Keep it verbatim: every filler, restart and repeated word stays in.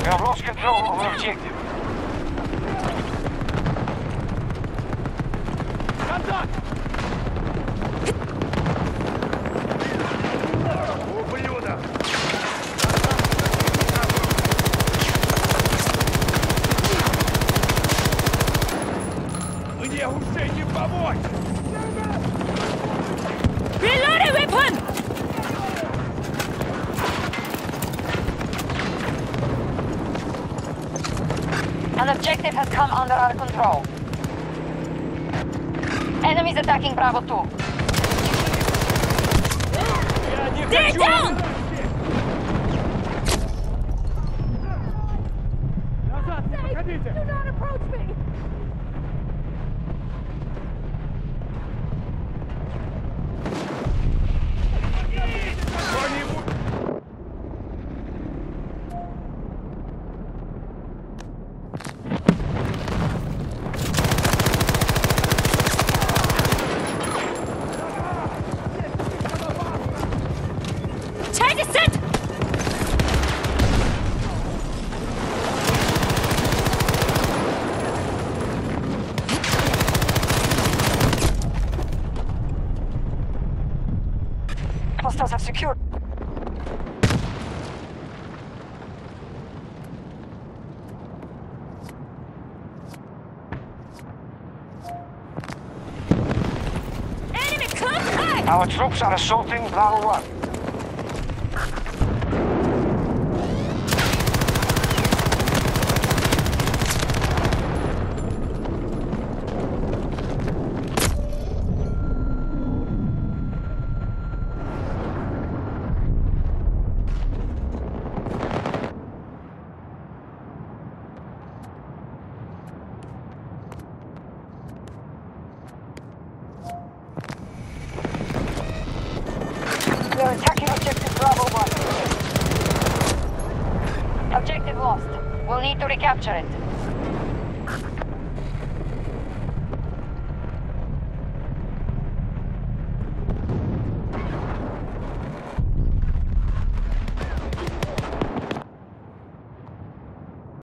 We have lost control of the objective. Контакт! Ублюдок! Мне уже не помочь! Reload a weapon! An objective has come under our control. Enemies attacking Bravo two. They're down! Назад, не подходите! Do not approach me! Charge is set! Hostiles have secured. Enemy contact! Our troops are assaulting Bravo one. We are attacking objective Bravo one. Objective lost. We'll need to recapture it.